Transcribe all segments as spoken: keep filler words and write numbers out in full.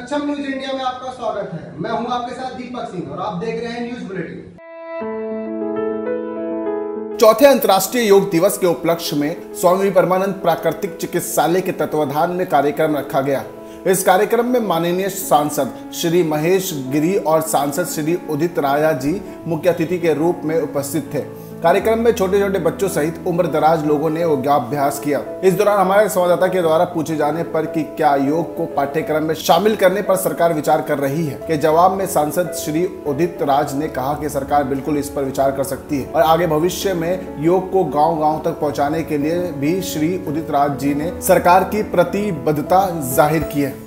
सक्षम news India में आपका स्वागत है। मैं हूं आपके साथ दीपक सिंह और आप देख रहे हैं न्यूज बुलेटिन। चौथे अंतर्राष्ट्रीय योग दिवस के उपलक्ष्य में स्वामी परमानंद प्राकृतिक चिकित्सालय के तत्वाधान में कार्यक्रम रखा गया। इस कार्यक्रम में माननीय सांसद श्री महेश गिरी और सांसद श्री उदित राजा जी मुख्य अतिथि के रूप में उपस्थित थे। कार्यक्रम में छोटे छोटे बच्चों सहित उम्र दराज लोगों ने योगाभ्यास किया। इस दौरान हमारे संवाददाता के द्वारा पूछे जाने पर कि क्या योग को पाठ्यक्रम में शामिल करने पर सरकार विचार कर रही है, के जवाब में सांसद श्री उदित राज ने कहा कि सरकार बिल्कुल इस पर विचार कर सकती है और आगे भविष्य में योग को गाँव-गाँव तक पहुँचाने के लिए भी श्री उदित राज जी ने सरकार की प्रतिबद्धता जाहिर की है।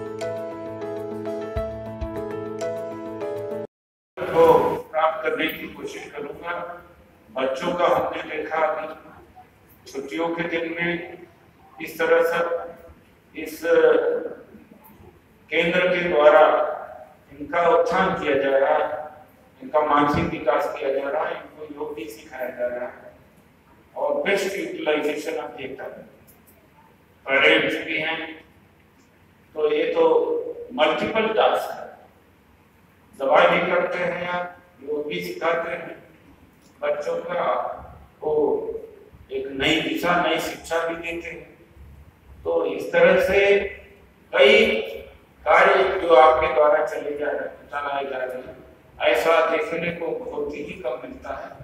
प्राप्त करने की कोशिश करूंगा। बच्चों का हमने देखा अभी छुट्टियों के दिन में इस तरह से इस केंद्र के द्वारा इनका उत्थान किया जा रहा है, इनका मानसिक विकास किया जा रहा है, इनको योग भी सिखाया जा रहा है और बेस्ट यूटिलाइजेशन आप देखता है। पेरेंट्स भी हैं तो ये तो मल्टीपल टास्क है, दवाई भी करते हैं आप, योग भी सिखाते हैं, बच्चों का को एक नई दिशा नई शिक्षा भी देते हैं। तो इस तरह से कई कार्य जो आपके द्वारा चले जा रहे हैं चलाए जा रहे हैं, ऐसा देखने को बहुत ही कम मिलता है।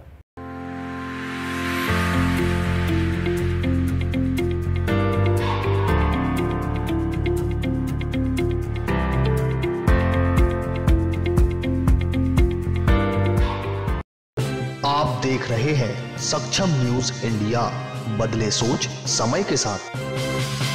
आप देख रहे हैं सक्षम न्यूज इंडिया, बदले सोच समय के साथ।